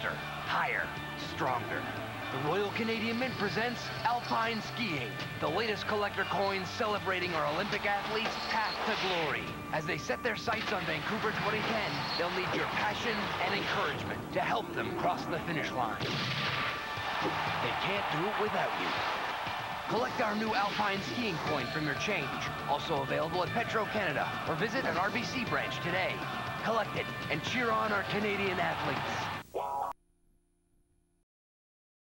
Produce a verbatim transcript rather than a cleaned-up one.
faster, higher, stronger. The Royal Canadian Mint presents Alpine Skiing, the latest collector coins celebrating our Olympic athletes' path to glory. As they set their sights on Vancouver twenty ten, they'll need your passion and encouragement to help them cross the finish line. They can't do it without you. Collect our new Alpine Skiing coin from your change. Also available at Petro-Canada, or visit an R B C branch today. Collect it and cheer on our Canadian athletes.